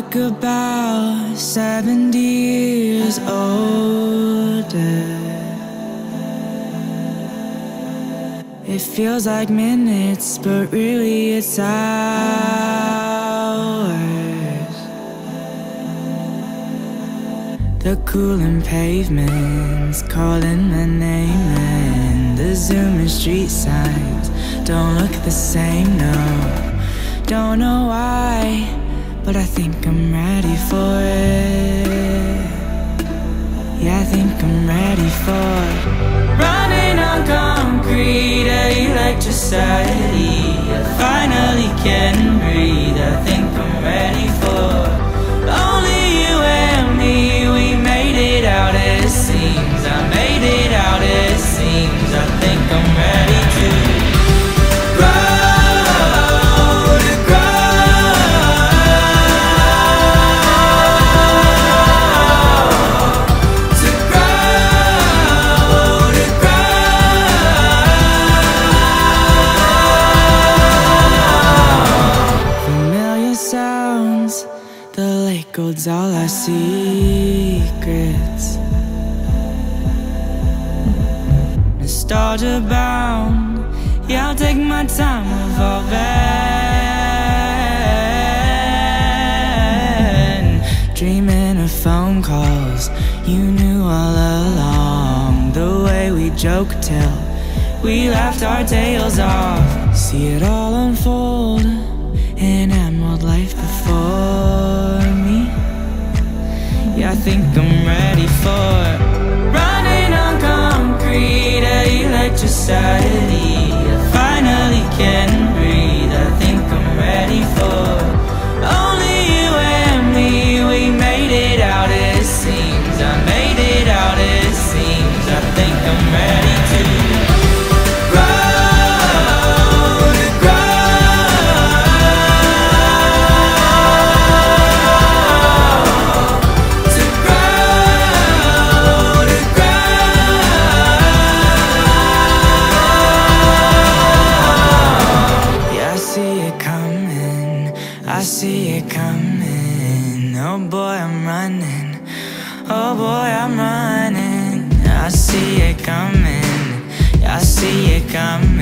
look about 70 years older. It feels like minutes, but really it's hours. The cooling pavements calling my name, and the zooming street signs don't look the same, no. Don't know why, but I think I'm ready for it. Yeah, I think I'm ready for it. Running on concrete, electricity, I finally can breathe. I think I'm ready for it. Only you and me, we made it out it seems. I made it out it seems. I think I'm ready to holds all our secrets. Nostalgia bound, yeah, I'll take my time evolving. Dreaming of phone calls you knew all along. The way we joke till we laughed our tails off. See it all unfold, an emerald life before me. Yeah, I think I'm ready for it. Running on concrete, electricity, I finally can breathe. I think I'm ready for it. Only you and me, we made it out it seems. I made it out it seems. I think I'm ready to I see it coming. Oh boy, I'm running. Oh boy, I'm running. I see it coming. I see it coming.